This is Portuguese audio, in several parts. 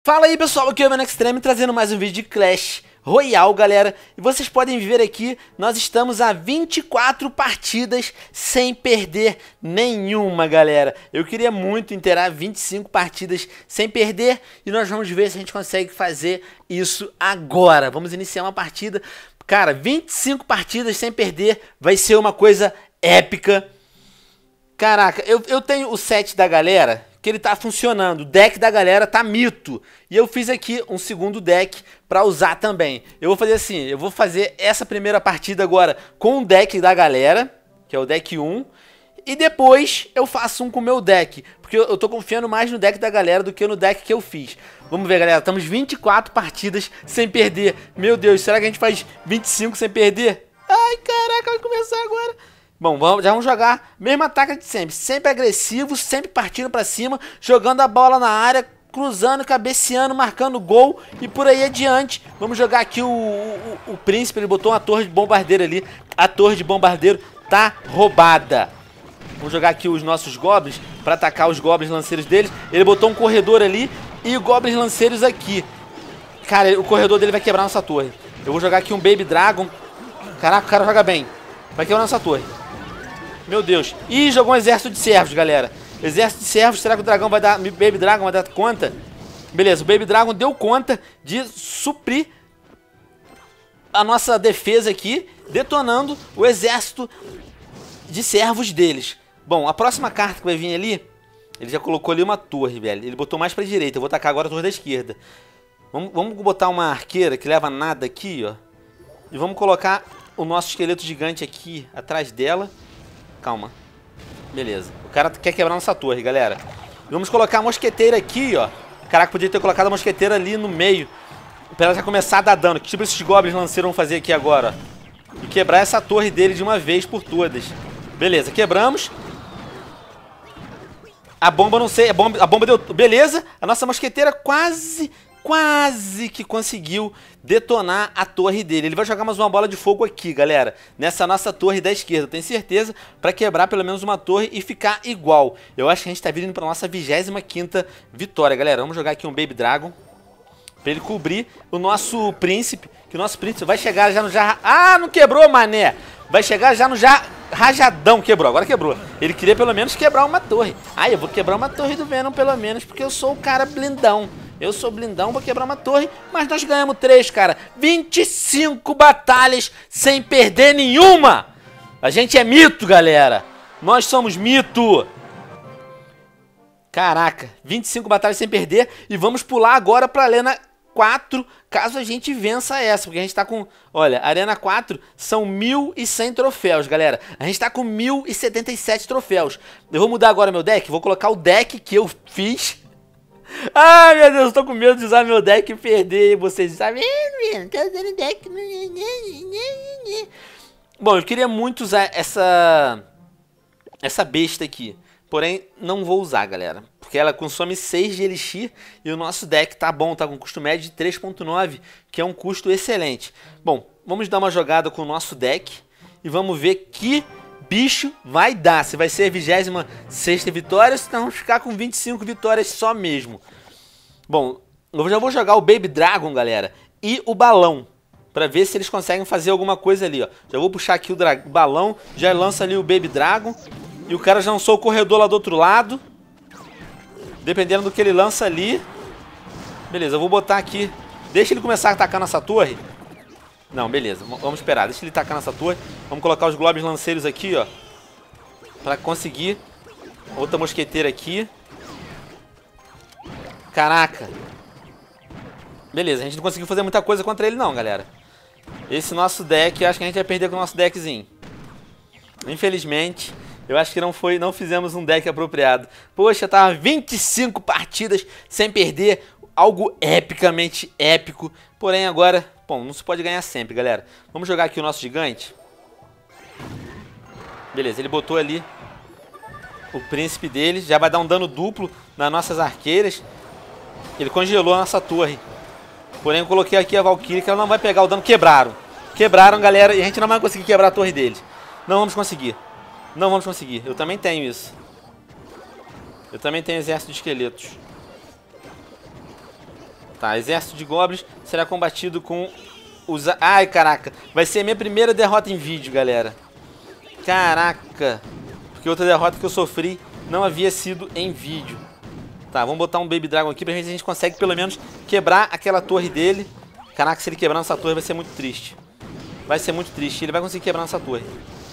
Fala aí pessoal, aqui é o Mano Extreme trazendo mais um vídeo de Clash Royale, galera. E vocês podem ver aqui, nós estamos a 24 partidas sem perder nenhuma, galera. Eu queria muito inteirar 25 partidas sem perder e nós vamos ver se a gente consegue fazer isso agora. Vamos iniciar uma partida. Cara, 25 partidas sem perder vai ser uma coisa épica. Caraca, eu tenho o set da galera que ele tá funcionando, o deck da galera tá mito. E eu fiz aqui um segundo deck pra usar também. Eu vou fazer assim, eu vou fazer essa primeira partida agora com o deck da galera, que é o deck 1. E depois eu faço um com o meu deck, porque eu tô confiando mais no deck da galera do que no deck que eu fiz. Vamos ver, galera, estamos 24 partidas sem perder. Meu Deus, será que a gente faz 25 sem perder? Ai, caraca, vai começar agora. Bom, já vamos jogar mesma tática de sempre. Sempre agressivo, sempre partindo pra cima, jogando a bola na área, cruzando, cabeceando, marcando gol e por aí adiante. Vamos jogar aqui o príncipe, ele botou uma torre de bombardeiro ali. A torre de bombardeiro tá roubada. Vamos jogar aqui os nossos goblins pra atacar os goblins lanceiros deles. Ele botou um corredor ali e goblins lanceiros aqui. Cara, o corredor dele vai quebrar nossa torre. Eu vou jogar aqui um Baby Dragon. Caraca, o cara joga bem. Vai quebrar nossa torre. Meu Deus. Ih, jogou um exército de servos, galera. Exército de servos. Será que o dragão vai dar... Baby Dragon vai dar conta? Beleza, o Baby Dragon deu conta de suprir a nossa defesa aqui, detonando o exército de servos deles. Bom, a próxima carta que vai vir ali, ele já colocou ali uma torre, velho. Ele botou mais pra direita. Eu vou atacar agora a torre da esquerda. Vamos botar uma arqueira que leva nada aqui, ó. E vamos colocar o nosso esqueleto gigante aqui atrás dela. Calma. Beleza. O cara quer quebrar nossa torre, galera. Vamos colocar a mosqueteira aqui, ó. Caraca, podia ter colocado a mosqueteira ali no meio, pra ela já começar a dar dano. Que tipo esses goblins lanceiros vão fazer aqui agora, ó. E quebrar essa torre dele de uma vez por todas. Beleza, quebramos. A bomba não sei, a bomba deu... Beleza, a nossa mosqueteira quase que conseguiu detonar a torre dele. Ele vai jogar mais uma bola de fogo aqui, galera, nessa nossa torre da esquerda, tenho certeza, pra quebrar pelo menos uma torre e ficar igual. Eu acho que a gente tá vindo pra nossa 25ª vitória, galera. Vamos jogar aqui um Baby Dragon pra ele cobrir o nosso príncipe, que o nosso príncipe vai chegar já no já... Ah, não quebrou, mané! Vai chegar já no já rajadão. Quebrou, agora quebrou. Ele queria pelo menos quebrar uma torre. Ah, eu vou quebrar uma torre do Venom pelo menos, porque eu sou o cara blindão. Eu sou blindão, vou quebrar uma torre, mas nós ganhamos 3, cara. 25 batalhas sem perder nenhuma. A gente é mito, galera. Nós somos mito. Caraca, 25 batalhas sem perder. E vamos pular agora pra Arena 4, caso a gente vença essa. Porque a gente tá com... Olha, Arena 4 são 1.100 troféus, galera. A gente tá com 1.077 troféus. Eu vou mudar agora meu deck. Vou colocar o deck que eu fiz... Ai, meu Deus, eu tô com medo de usar meu deck e perder. Vocês sabem, tá usando deck. Bom, eu queria muito usar essa besta aqui. Porém, não vou usar, galera. Porque ela consome 6 de elixir e o nosso deck tá bom, tá com custo médio de 3.9, que é um custo excelente. Bom, vamos dar uma jogada com o nosso deck e vamos ver que bicho vai dar. Se vai ser a 26ª vitória ou se vamos ficar com 25 vitórias só mesmo. Bom, eu já vou jogar o Baby Dragon, galera, e o balão, pra ver se eles conseguem fazer alguma coisa ali, ó. Já vou puxar aqui o balão, já lança ali o Baby Dragon. E o cara já lançou o corredor lá do outro lado. Dependendo do que ele lança ali. Beleza, eu vou botar aqui. Deixa ele começar a atacar nossa torre. Não, beleza, vamos esperar, deixa ele tacar nessa torre. Vamos colocar os globes lanceiros aqui, ó, pra conseguir. Outra mosqueteira aqui. Caraca. Beleza, a gente não conseguiu fazer muita coisa contra ele não, galera. Esse nosso deck, acho que a gente vai perder com o nosso deckzinho. Infelizmente, eu acho que não fizemos um deck apropriado. Poxa, tava 25 partidas sem perder. Algo epicamente épico. Porém agora... Bom, não se pode ganhar sempre, galera. Vamos jogar aqui o nosso gigante. Beleza, ele botou ali o príncipe dele. Já vai dar um dano duplo nas nossas arqueiras. Ele congelou a nossa torre. Porém, eu coloquei aqui a Valkyrie, que ela não vai pegar o dano. Quebraram. Quebraram, galera. E a gente não vai conseguir quebrar a torre deles. Não vamos conseguir. Não vamos conseguir. Eu também tenho isso. Eu também tenho exército de esqueletos. Tá, exército de goblins será combatido com os... Ai, caraca. Vai ser a minha primeira derrota em vídeo, galera. Caraca. Porque outra derrota que eu sofri não havia sido em vídeo. Tá, vamos botar um Baby Dragon aqui pra ver se a gente consegue pelo menos quebrar aquela torre dele. Caraca, se ele quebrar nessa torre vai ser muito triste. Vai ser muito triste. Ele vai conseguir quebrar nessa torre.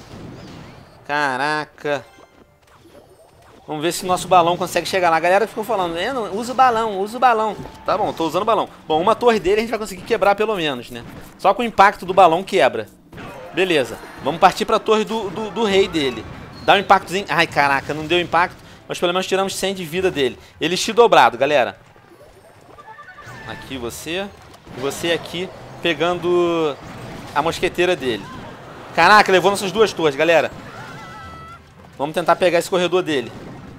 Caraca. Vamos ver se o nosso balão consegue chegar lá. A galera ficou falando, usa o balão, usa o balão. Tá bom, tô usando o balão. Bom, uma torre dele a gente vai conseguir quebrar pelo menos, né? Só com o impacto do balão quebra. Beleza. Vamos partir pra torre do rei dele. Dá um impactozinho. Ai, caraca, não deu impacto. Mas pelo menos tiramos 100 de vida dele. Elixir dobrado, galera. Aqui você. E você aqui pegando a mosqueteira dele. Caraca, levou nossas duas torres, galera. Vamos tentar pegar esse corredor dele.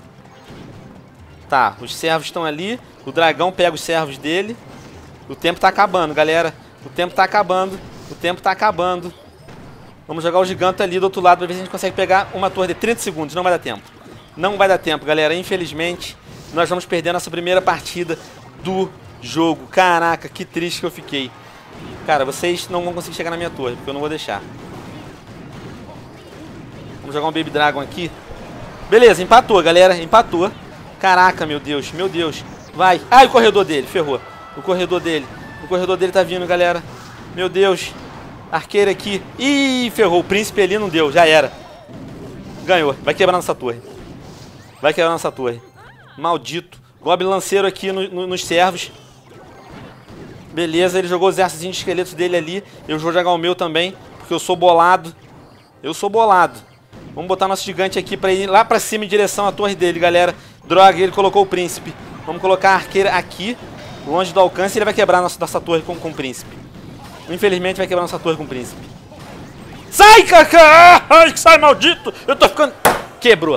Tá, os servos estão ali. O dragão pega os servos dele. O tempo tá acabando, galera. O tempo tá acabando. O tempo tá acabando. Vamos jogar o gigante ali do outro lado pra ver se a gente consegue pegar uma torre de 30 segundos. Não vai dar tempo. Não vai dar tempo, galera. Infelizmente, nós vamos perder nossa primeira partida do jogo. Caraca, que triste que eu fiquei. Cara, vocês não vão conseguir chegar na minha torre, porque eu não vou deixar. Vamos jogar um Baby Dragon aqui. Beleza, empatou, galera. Empatou. Caraca, meu Deus, meu Deus. Vai. Ai, o corredor dele, ferrou. O corredor dele. O corredor dele tá vindo, galera. Meu Deus. Arqueiro aqui. Ih, ferrou. O príncipe ali não deu, já era. Ganhou. Vai quebrar nossa torre. Vai quebrar nossa torre. Maldito. Goblin lanceiro aqui nos servos. Beleza, ele jogou os exércitos de esqueletos dele ali. Eu vou jogar o meu também, porque eu sou bolado. Eu sou bolado. Vamos botar nosso gigante aqui pra ir lá pra cima em direção à torre dele, galera. Droga, ele colocou o príncipe. Vamos colocar a arqueira aqui, longe do alcance, e ele vai quebrar nossa torre com o príncipe. Infelizmente vai quebrar nossa torre com o príncipe. Sai, Kaká! Ai, sai, maldito! Eu tô ficando... Quebrou.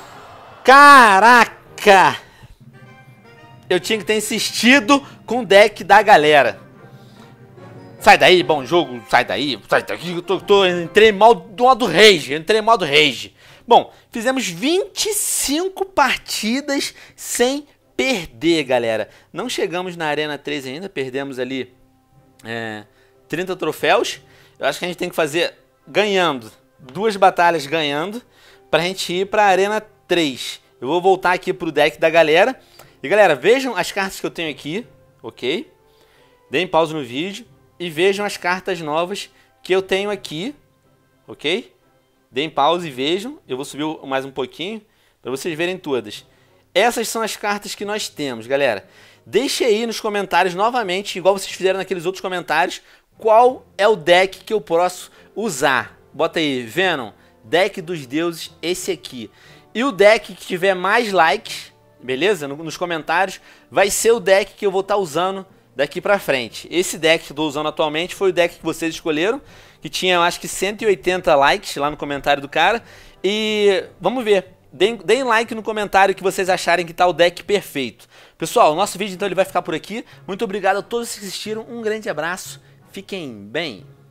Caraca! Eu tinha que ter insistido com o deck da galera. Sai daí, bom jogo, sai daí, sai daqui. Entrei em modo rage, entrei em modo rage. Bom, fizemos 25 partidas sem perder, galera. Não chegamos na Arena 3 ainda, perdemos ali 30 troféus. Eu acho que a gente tem que fazer ganhando, 2 batalhas ganhando, pra gente ir pra Arena 3. Eu vou voltar aqui pro deck da galera. E galera, vejam as cartas que eu tenho aqui, ok? Deem pausa no vídeo e vejam as cartas novas que eu tenho aqui, ok? Deem pausa e vejam. Eu vou subir mais um pouquinho para vocês verem todas. Essas são as cartas que nós temos, galera. Deixe aí nos comentários novamente, igual vocês fizeram naqueles outros comentários, qual é o deck que eu posso usar. Bota aí, Venom, deck dos deuses, esse aqui. E o deck que tiver mais likes, beleza? Nos comentários, vai ser o deck que eu vou estar usando daqui pra frente. Esse deck que eu tô usando atualmente foi o deck que vocês escolheram, que tinha, eu acho que 180 likes lá no comentário do cara. E vamos ver. Deem like no comentário que vocês acharem que tá o deck perfeito. Pessoal, o nosso vídeo então ele vai ficar por aqui. Muito obrigado a todos que assistiram. Um grande abraço. Fiquem bem.